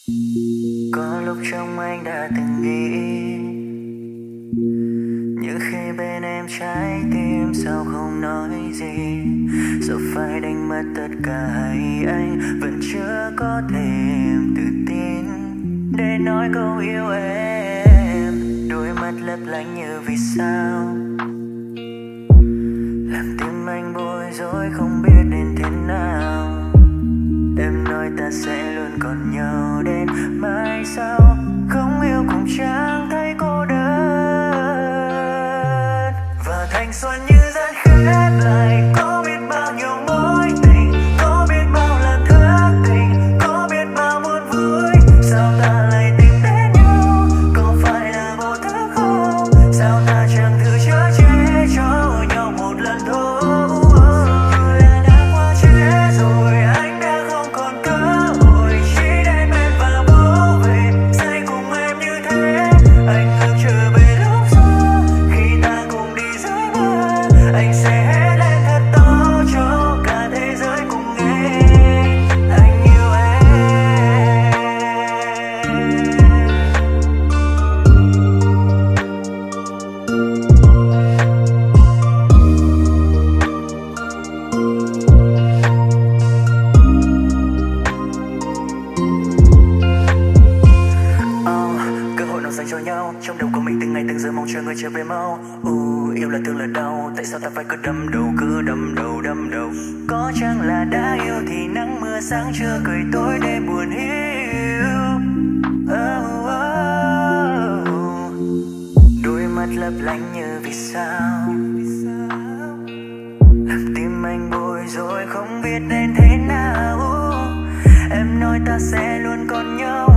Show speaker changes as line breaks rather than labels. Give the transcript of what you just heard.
Có lúc trong anh đã từng nghĩ, nhưng khi bên em trái tim sao không nói gì, sao phải đánh mất tất cả hay anh vẫn chưa có thêm tự tin để nói câu yêu em. Đôi mắt lấp lánh như vì sao, làm tim anh bối rối không biết đến thế nào. Em nói ta sẽ luôn còn nhau đến mai sau, không yêu cũng chẳng thấy cô đơn. Và thanh xuân như dần khép lại, có biết bao nhiêu mối tình, có biết bao lần thất tình, có biết bao buồn vui. Sao ta lại tìm đến nhau, có phải là vô thức không? Sao ta chẳng thử chữa che cho nhau một lần thôi. Như là đã qua chuyện rồi, anh đã không còn cơ hội chỉ để bên và bố về say cùng em như thế. Anh ước chờ về lúc xưa khi ta cùng đi dưới mưa, anh sẽ hét lên thật to cho cả thế giới cùng nghe anh yêu em. Cơ hội nào dành cho nhau, trong đầu của mình từng ngày từng giờ mong chờ người trở về mau. Yêu là thương là đau, tại sao ta phải cứ đâm đầu, cứ đâm đầu đâm đầu. Có chăng là đã yêu thì nắng mưa sáng trưa cười tối đêm buồn hiu. Đôi mắt lấp lánh như vì sao, làm tim anh bối rối không biết nên thế nào. Em nói ta sẽ luôn còn nhau